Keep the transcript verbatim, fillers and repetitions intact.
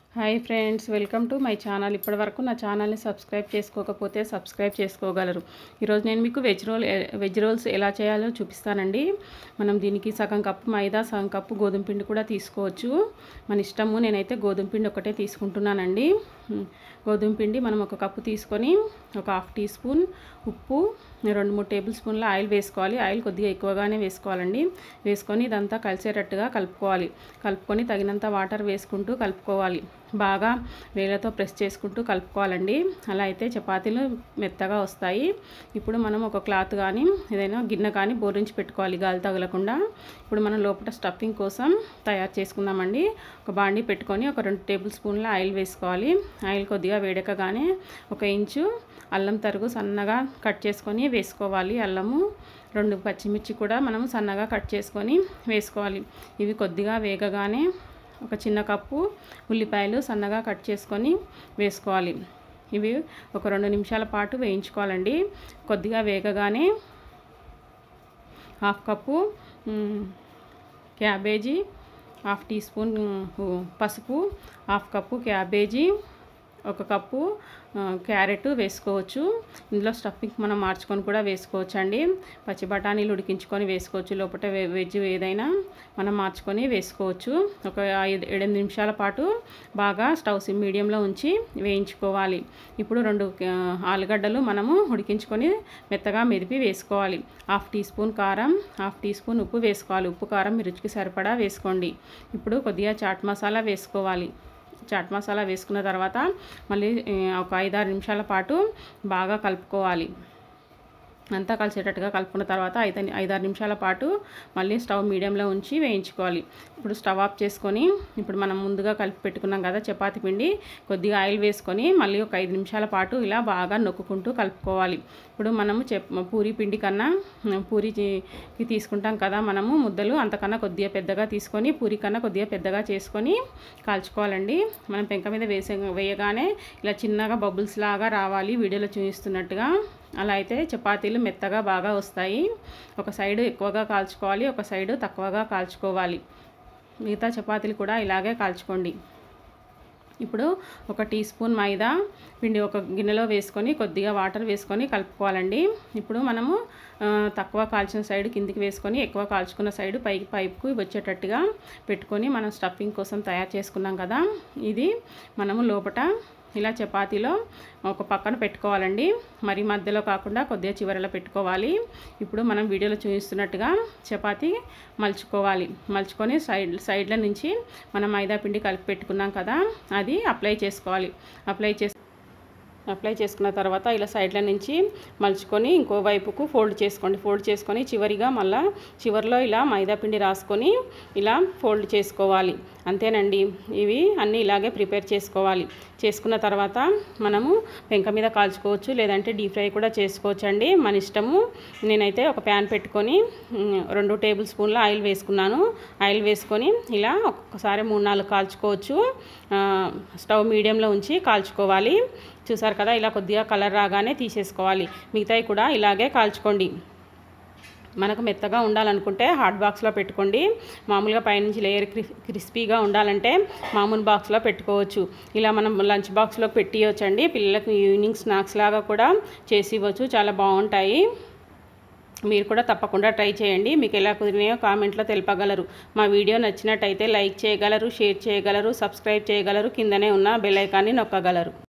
Hi friends, welcome to my channel. ఇప్పటివరకు నా ఛానల్ని సబ్స్క్రైబ్ చేసుకోకపోతే సబ్స్క్రైబ్ చేసుకోగలరు. ఈరోజు నేను మీకు వెజ్ రోల్ వెజ్ రోల్స్ ఎలా చేయాలో చూపిస్తానండి. మనం దీనికి సగం కప్పు మైదా, సగం కప్పు గోధుమ పిండి కూడా తీసుకోవచ్చు, మన ఇష్టము. నేనైతే గోధుమ పిండి ఒకటే తీసుకుంటున్నానండి. గోధుమ పిండి మనం ఒక కప్పు తీసుకొని ఒక హాఫ్ టీ స్పూన్ ఉప్పు, రెండు మూడు టేబుల్ స్పూన్ల ఆయిల్ వేసుకోవాలి. ఆయిల్ కొద్దిగా ఎక్కువగానే వేసుకోవాలండి. వేసుకొని ఇదంతా కలిసేటట్టుగా కలుపుకోవాలి. కలుపుకొని తగినంత వాటర్ వేసుకుంటూ కలుపుకోవాలి. బాగా వేళ్ళతో ప్రెస్ చేసుకుంటూ కలుపుకోవాలండి. అలా అయితే చపాతీలు మెత్తగా వస్తాయి. ఇప్పుడు మనం ఒక క్లాత్ కానీ ఏదైనా గిన్నె కానీ బోరించి పెట్టుకోవాలి, గాలి తగలకుండా. ఇప్పుడు మనం లోపల స్టఫింగ్ కోసం తయారు చేసుకుందామండి. ఒక బాండీ పెట్టుకొని ఒక రెండు టేబుల్ స్పూన్ల ఆయిల్ వేసుకోవాలి. ఆయిల్ కొద్దిగా వేడెక్కగానే ఒక ఇంచు అల్లం తరుగు సన్నగా కట్ చేసుకొని వేసుకోవాలి. అల్లము, రెండు పచ్చిమిర్చి కూడా మనం సన్నగా కట్ చేసుకొని వేసుకోవాలి. ఇవి కొద్దిగా వేగగానే ఒక చిన్న కప్పు ఉల్లిపాయలు సన్నగా కట్ చేసుకొని వేసుకోవాలి. ఇవి ఒక రెండు నిమిషాల పాటు వేయించుకోవాలండి. కొద్దిగా వేగగానే half cup cabbage, half teaspoon పసుపు, హాఫ్ కప్పు క్యాబేజీ, ఒక కప్పు క్యారెట్ వేసుకోవచ్చు. ఇందులో స్టఫింగ్ మనం మార్చుకొని కూడా వేసుకోవచ్చు అండి. పచ్చి బఠానీలు ఉడికించుకొని వేసుకోవచ్చు. లోపల వెజ్ ఏదైనా మనం మార్చుకొని వేసుకోవచ్చు. ఒక ఐదు ఏడెనిమిది నిమిషాల పాటు బాగా స్టవ్ సిమ్ మీడియంలో ఉంచి వేయించుకోవాలి. ఇప్పుడు రెండు ఆలుగడ్డలు మనము ఉడికించుకొని మెత్తగా మెదిపి వేసుకోవాలి. హాఫ్ టీ స్పూన్ కారం, హాఫ్ టీ స్పూన్ ఉప్పు వేసుకోవాలి. ఉప్పు కారం మీ రుచికి సరిపడా వేసుకోండి. ఇప్పుడు కొద్దిగా చాట్ మసాలా వేసుకోవాలి. చాట్ మసాలా వేసుకున్న తర్వాత మళ్ళీ ఒక ఐదారు నిమిషాల పాటు బాగా కలుపుకోవాలి. అంతా కలిసేటట్టుగా కలుపుకున్న తర్వాత ఐదు ఐదారు నిమిషాల పాటు మళ్ళీ స్టవ్ మీడియంలో ఉంచి వేయించుకోవాలి. ఇప్పుడు స్టవ్ ఆఫ్ చేసుకొని ఇప్పుడు మనం ముందుగా కలిపి పెట్టుకున్నాం కదా చపాతీ పిండి, కొద్దిగా ఆయిల్ వేసుకొని మళ్ళీ ఒక ఐదు నిమిషాల పాటు ఇలా బాగా నొక్కుకుంటూ కలుపుకోవాలి. ఇప్పుడు మనము చెప్ పూరీ పిండి కన్నా పూరీకి తీసుకుంటాం కదా మనము ముద్దలు, అంతకన్నా కొద్దిగా పెద్దగా తీసుకొని పూరీ కన్నా కొద్దిగా పెద్దగా చేసుకొని కాల్చుకోవాలండి. మనం పెంక మీద వేసే వేయగానే ఇలా చిన్నగా బబుల్స్ లాగా రావాలి, వీడియోలో చూపిస్తున్నట్టుగా. అలా అయితే చపాతీలు మెత్తగా బాగా వస్తాయి. ఒక సైడు ఎక్కువగా కాల్చుకోవాలి, ఒక సైడు తక్కువగా కాల్చుకోవాలి. మిగతా చపాతీలు కూడా ఇలాగే కాల్చుకోండి. ఇప్పుడు ఒక టీ స్పూన్ మైదా పిండి ఒక గిన్నెలో వేసుకొని కొద్దిగా వాటర్ వేసుకొని కలుపుకోవాలండి. ఇప్పుడు మనము తక్కువ కాల్చిన సైడ్ కిందికి వేసుకొని ఎక్కువ కాల్చుకున్న సైడ్ పైకి పైపుకు వచ్చేటట్టుగా పెట్టుకొని మనం స్టఫింగ్ కోసం తయారు చేసుకున్నాం కదా, ఇది మనము లోపట ఇలా చపాతీలో ఒక పక్కన పెట్టుకోవాలండి. మరి మధ్యలో కాకుండా కొద్దిగా చివరలో పెట్టుకోవాలి. ఇప్పుడు మనం వీడియోలో చూపిస్తున్నట్టుగా చపాతీ మలుచుకోవాలి. మలుచుకొని సైడ్ సైడ్ల నుంచి మనం మైదా పిండి కలిపి పెట్టుకున్నాం కదా, అది అప్లై చేసుకోవాలి. అప్లై చేసి అప్లై చేసుకున్న తర్వాత ఇలా సైడ్ల నుంచి మలుచుకొని ఇంకో వైపుకు ఫోల్డ్ చేసుకోండి. ఫోల్డ్ చేసుకొని చివరిగా మళ్ళీ చివరిలో ఇలా మైదా పిండి రాసుకొని ఇలా ఫోల్డ్ చేసుకోవాలి. అంతేనండి. ఇవి అన్నీ ఇలాగే ప్రిపేర్ చేసుకోవాలి. చేసుకున్న తర్వాత మనము పెంక మీద కాల్చుకోవచ్చు, లేదంటే డీప్ ఫ్రై కూడా చేసుకోవచ్చు అండి, మన ఇష్టము. నేనైతే ఒక ప్యాన్ పెట్టుకొని రెండు టేబుల్ స్పూన్ల ఆయిల్ వేసుకున్నాను. ఆయిల్ వేసుకొని ఇలా ఒక్కొక్కసారి మూడు నాలుగు కాల్చుకోవచ్చు. స్టవ్ మీడియంలో ఉంచి కాల్చుకోవాలి. చూసారు కదా, ఇలా కొద్దిగా కలర్ రాగానే తీసేసుకోవాలి. మిగతాయి కూడా ఇలాగే కాల్చుకోండి. మనకు మెత్తగా ఉండాలనుకుంటే హాట్ బాక్స్లో పెట్టుకోండి. మామూలుగా పైనుంచి లేయర్ క్రిస్పీగా ఉండాలంటే మామూలు బాక్స్లో పెట్టుకోవచ్చు. ఇలా మనం లంచ్ బాక్స్లో పెట్టియవచ్చు అండి. పిల్లలకు ఈవినింగ్ స్నాక్స్ లాగా కూడా చేసి ఇవ్వచ్చు, చాలా బాగుంటాయి. మీరు కూడా తప్పకుండా ట్రై చేయండి. మీకు ఎలా కుదిరినాయో కామెంట్లో తెలపగలరు. మా వీడియో నచ్చినట్టయితే లైక్ చేయగలరు, షేర్ చేయగలరు, సబ్స్క్రైబ్ చేయగలరు, కిందనే ఉన్న బెల్ ఐకాన్ని నొక్కగలరు.